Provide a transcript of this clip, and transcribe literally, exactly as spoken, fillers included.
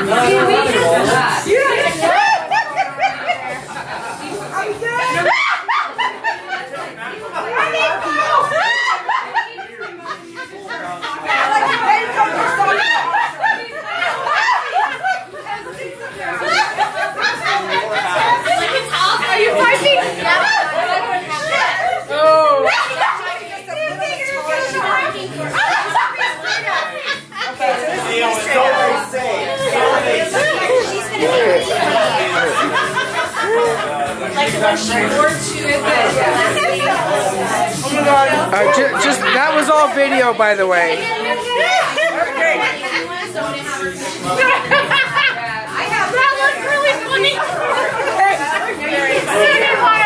Uh, ju just that was all video, by the way. That looks really funny.